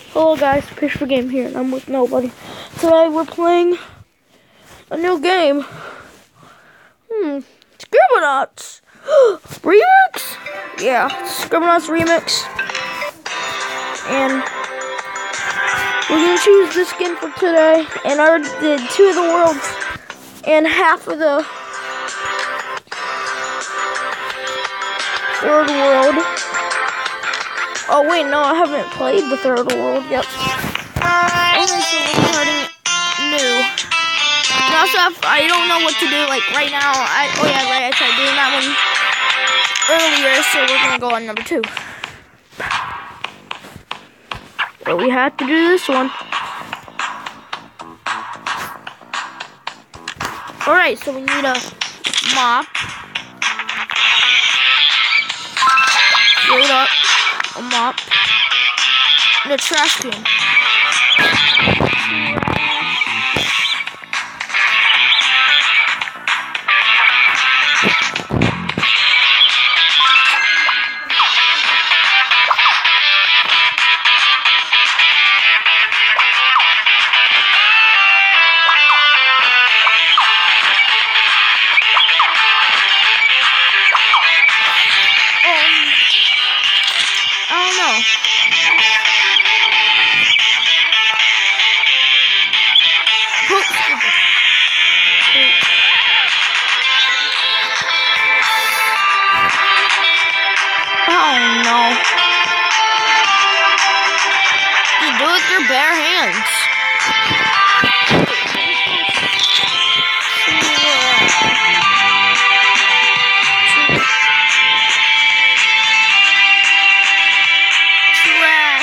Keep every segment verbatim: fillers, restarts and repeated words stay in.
Hello guys, Pitch for Game here, and I'm with nobody. Today we're playing a new game. Hmm, Scribblenauts Remix? Yeah, Scribblenauts Remix. And we're gonna choose this skin for today. And I already did two of the worlds and half of the third world. Oh wait, no, I haven't played the third world yet. Okay, so we're starting new. And also, if I don't know what to do, like right now, I oh yeah, right, I tried doing that one earlier, so we're gonna go on number two. But we have to do this one. Alright, so we need a mop. Fill it up. A mop, and a trash can. Um, I don't know. Oh no. You do it with your bare hands. Trash.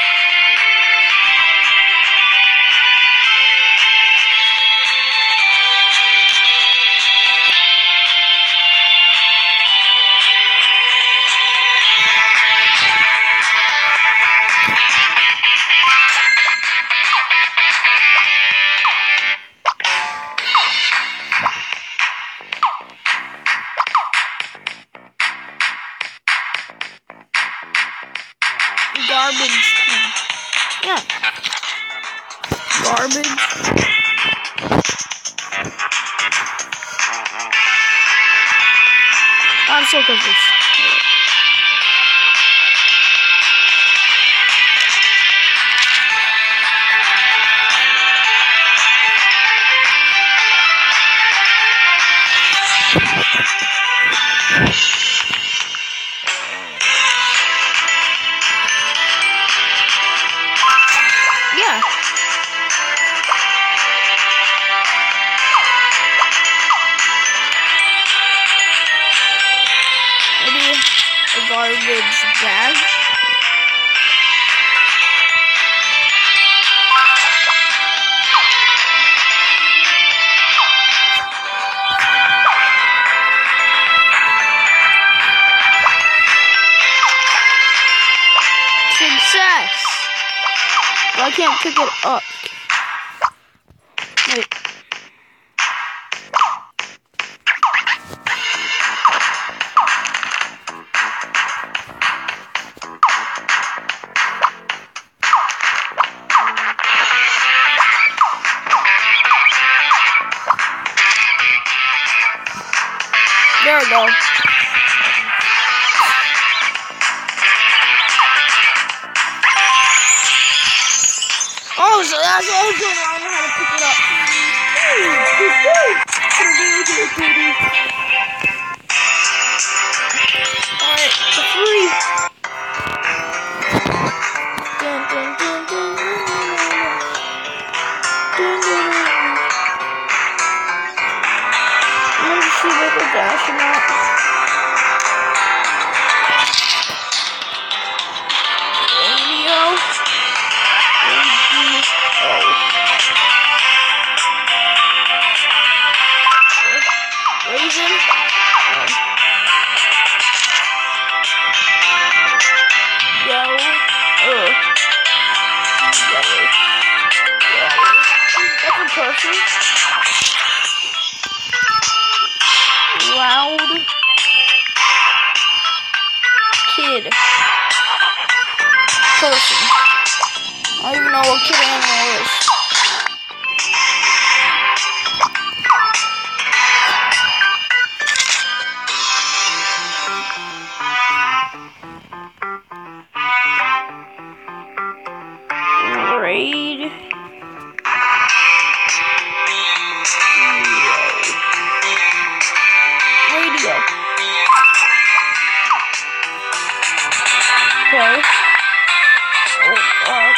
Garbage. Yeah. Garbage. I'm so confused. Yeah. Maybe a garbage bag. Success. Well, I can't pick it up. Wait. There we go. Oh, so that's what I was doing. I don't know how to pick it up. Alright, for free. Dun, dun, dun, dun, dun, dun, dun. I'm gonna see if I dash or not. Radio. Oh. Raisin. Oh. Yo. Ugh. Yellow. Yellow. That's a person. Loud. Kid. Person. I don't even know what kid animal is. Raid. Radio. Okay. Oh, fuck.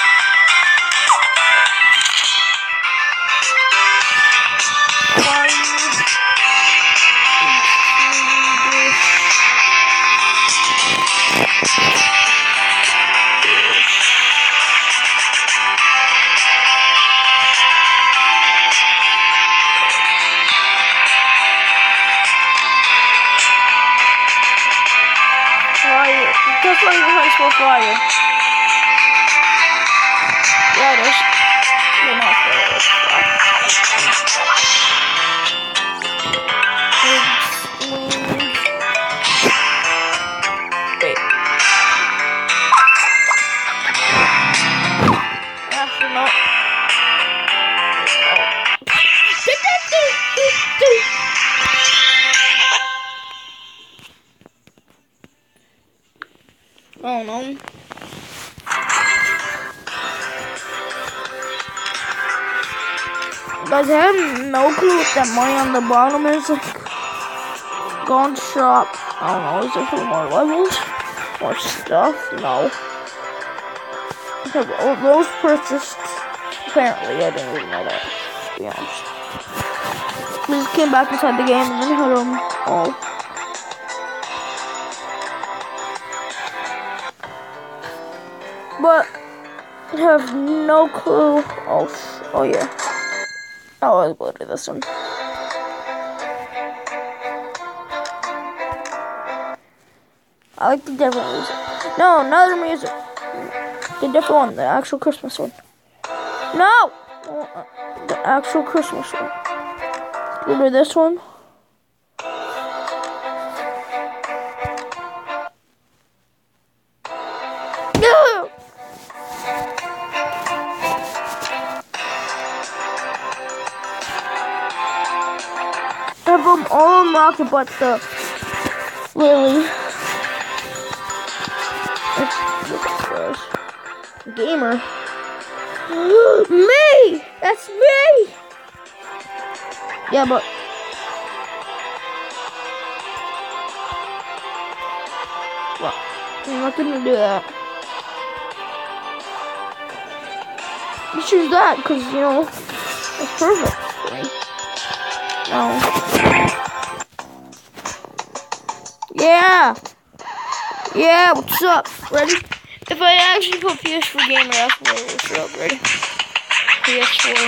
Fire. That's why you're high school fire. Yeah, it is. You're not fire. It's Wait. Astronaut. Oh no. Guys, I have no clue what that money on the bottom is. Like, gone shop. I don't know. Is there for more levels? More stuff? No. I have all those purchased. Apparently, I didn't really know that. To be honest. We just came back inside the game and then had them all. But I have no clue. Oh, oh yeah. Oh, I'll go to this one. I like the different music. No, another music. The different one, the actual Christmas one. No! The actual Christmas one. Go to this one. No! I have them all unlocked but the Lily. Gamer. Me! That's me! Yeah, but well, I'm not gonna do that. You choose that because, you know, it's perfect for me. No. Yeah! Yeah, what's up? Ready? If I actually put P S four Gamer, that's what what's up. Ready? P S four.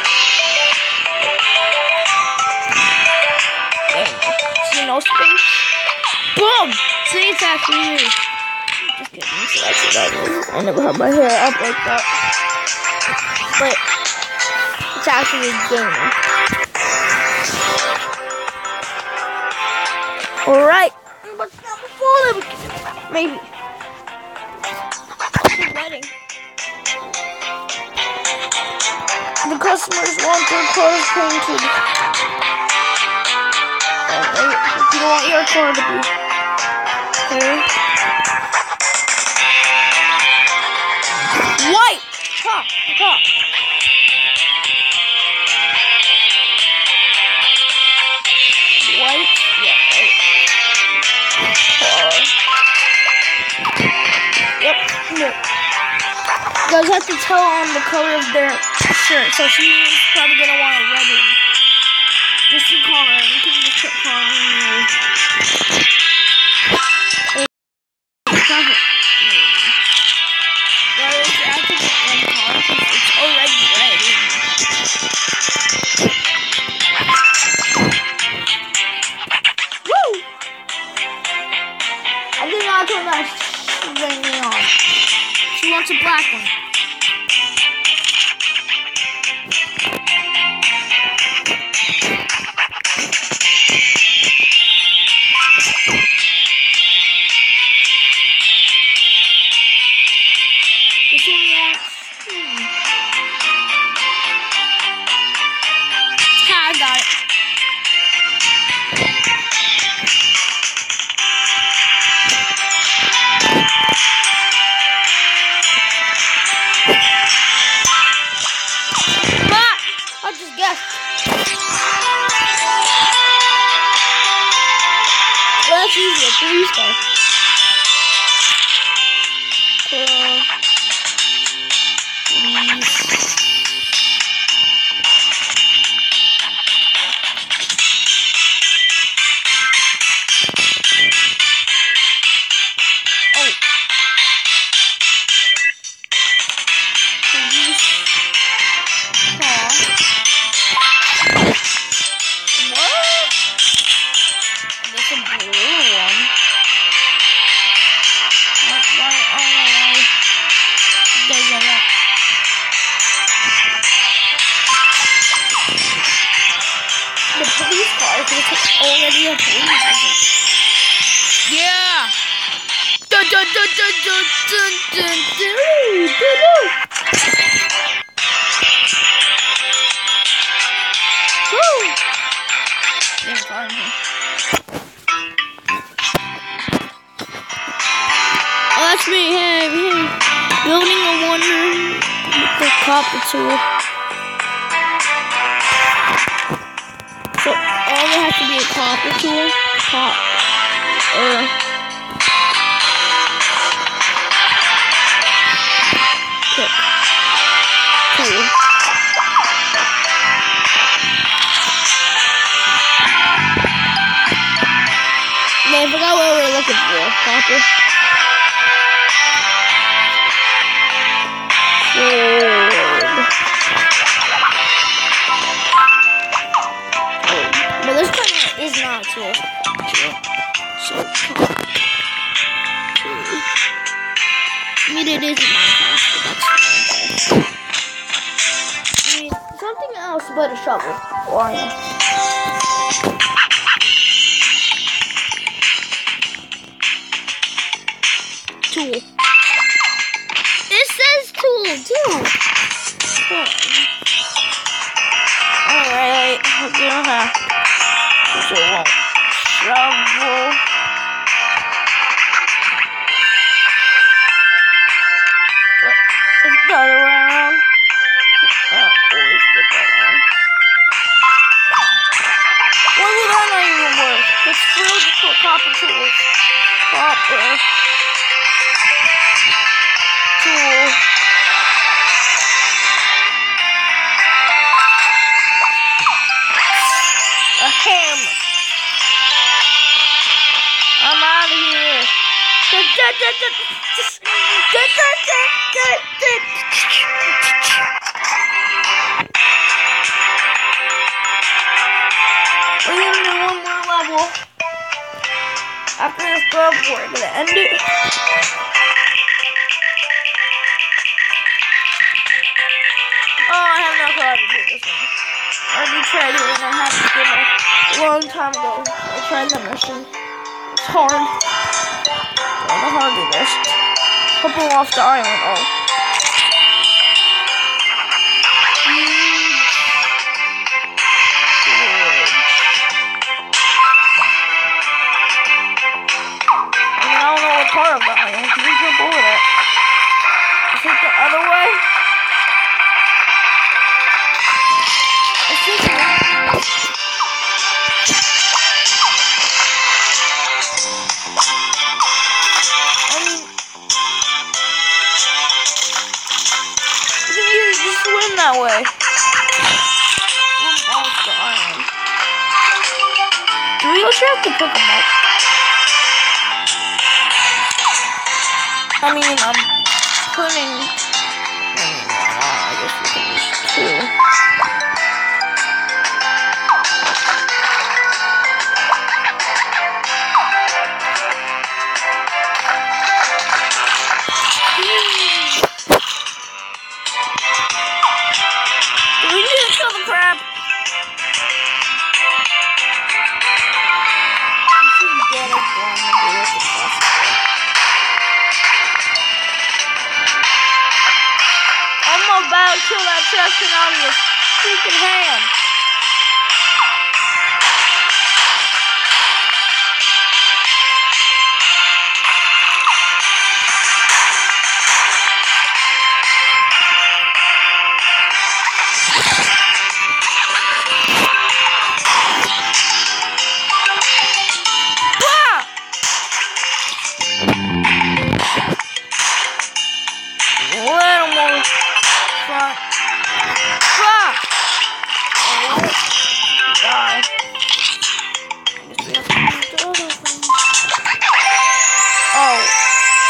See, no space. Boom! See, it's actually me. Just kidding. So that's what that is. I never had my hair up like that. But it's actually Gamer. Alright. But not before them. Maybe. Wedding. The customers want their cars painted. Alright. You don't want your car to be. Okay. White! Ha! Ha! White? Yeah, white. Car. Yep. No. You guys have to tell on the color of their shirt, so she's probably gonna want a red one. Just a car, you can just put car on there. Stop it. Guys, I have to get red car because it's already red. Woo! I did not turn that thing on. She wants a black one. This one wants Sorry. Uh, please. Already a police. Yeah. Dun, dun, dun, dun, dun, dun, dun, dun, dun, dun. Woo. Yeah, find me. Oh, that's me. Hey, hey. Building a wonder with the copper tool. So only has to be a copper tool. Cop. Uh. Pick. Tool. Man, I forgot what we were looking for. Copper. Sword. But this one is not a tool. So, I mean, it is in Minecraft, but that's fine. I mean, something else but a shovel. Or iron. Tool. It says tool, too. Alright, we're gonna have to shovel. It's the other way around. I always get that wrong. Why would that not even work? It's filled with copper tools. Copper. Tool. A hammer. I'm out of here. We're gonna do one more level. After this level, we're gonna end it. Oh, I have no clue how to do this one. I already tried it and I had to do it a long time ago. I tried the mission. It's hard. I don't know how to do this. Couple off the island. Oh. I mean, I don't know what part of the island. Can you jump over that? Is it the other way? It's this way. I mean, you can either just swim that way. Swim off the island. Do we also have to pick them up? I mean, I'm putting. I mean, uh, I guess we can use two. Do we need to kill the crab? This is dead as long as it is possible. I'm about to kill that Cheston out of your freaking hand.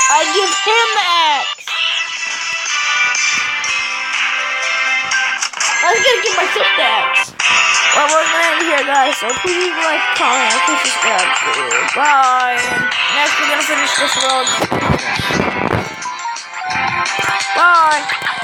I give him the axe. I was gonna give myself the axe. Well, we're gonna end here, guys. So please like, comment, and please subscribe. Bye. And next, we're gonna finish this road. Bye.